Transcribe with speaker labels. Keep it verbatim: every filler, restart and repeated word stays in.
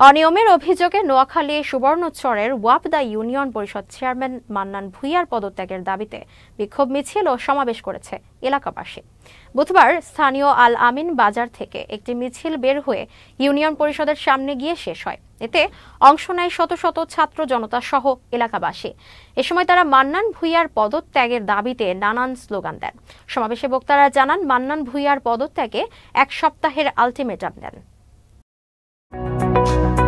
Speaker 1: অনিয়মের অভিযোগে নোয়াখালী সুবর্ণচরের ওয়াপদা ইউনিয়ন পরিষদ চেয়ারম্যান মান্নান ভূঁইয়ার পদত্যাগের দাবিতে বিক্ষোভ মিছিল ও সমাবেশ করেছে এলাকাবাসী। বুধবার স্থানীয় আল আমিন বাজার থেকে একটি মিছিল বের হয়ে ইউনিয়ন পরিষদের সামনে গিয়ে শেষ হয়। এতে অংশ নেয় শত শত ছাত্র জনতা সহ এলাকাবাসী। এ সময় তারা মান্নান ভূঁইয়ার পদত্যাগের দাবিতে নানান স্লোগান দেন। সমাবেশে বক্তারা জানান, মান্নান ভূঁইয়ার পদত্যাগে এক সপ্তাহের আলটিমেটাম দেন।